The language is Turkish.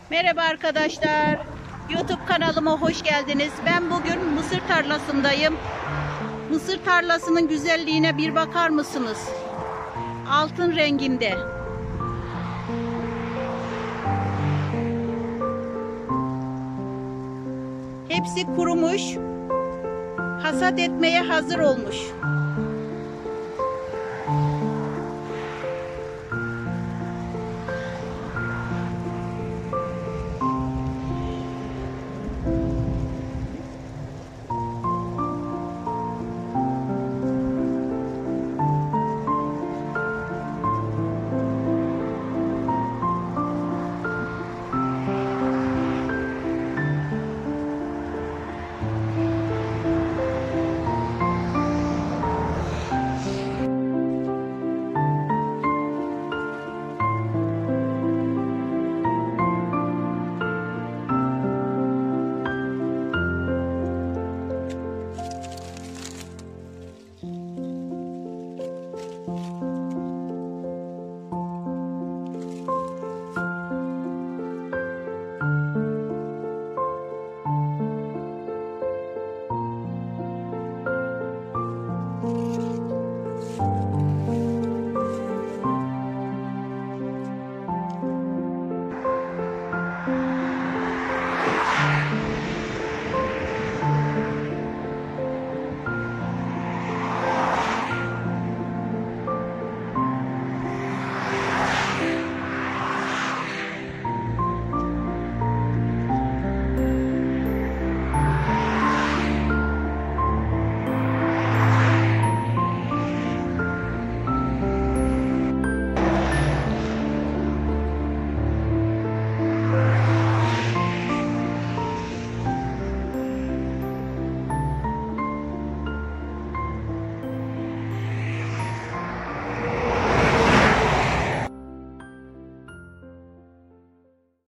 Merhaba arkadaşlar. YouTube kanalıma hoş geldiniz. Ben bugün mısır tarlasındayım. Mısır tarlasının güzelliğine bir bakar mısınız? Altın renginde. Hepsi kurumuş. Hasat etmeye hazır olmuş.